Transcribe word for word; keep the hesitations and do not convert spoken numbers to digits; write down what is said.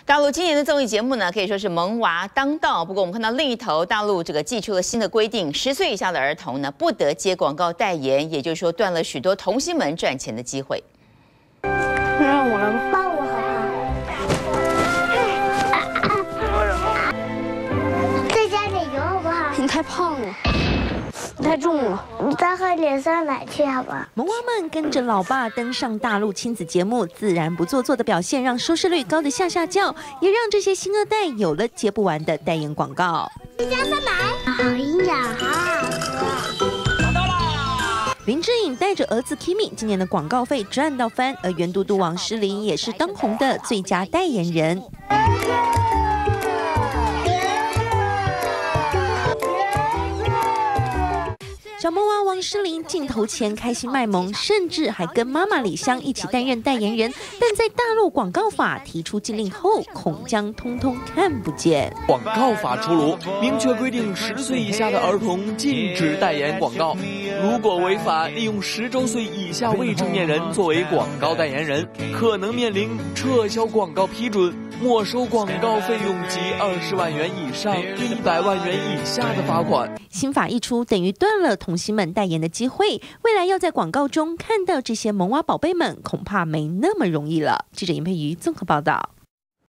大陆今年的综艺节目呢，可以说是萌娃当道。不过，我们看到另一头，大陆这个祭出了新的规定，十岁以下的儿童呢，不得接广告代言，也就是说，断了许多童星们赚钱的机会。 让我来吧，抱我好不好？再加点油好不好？你太胖了。 太重了，你再喝点酸奶去好吧？ 萌娃们跟着老爸登上大陆亲子节目，自然不做作的表现让收视率高得下下叫，也让这些新二代有了接不完的代言广告。 再加酸奶，好营养，好好喝。 找到啦！林志颖带着儿子 Kimi 今年的广告费赚到翻，而袁嘟嘟王诗龄也是当红的最佳代言人。 小萌娃王诗龄镜头前开心卖萌，甚至还跟妈妈李湘一起担任代言人。但在大陆广告法提出禁令后，恐将通通看不见。 广告法出炉，明确规定十岁以下的儿童禁止代言广告。如果违法，利用十周岁以下未成年人作为广告代言人，可能面临撤销广告批准、没收广告费用及二十万元以上一百万元以下的罚款。 新法一出，等于断了童星们代言的机会。未来要在广告中看到这些萌娃宝贝们，恐怕没那么容易了。记者尹佩瑜综合报道。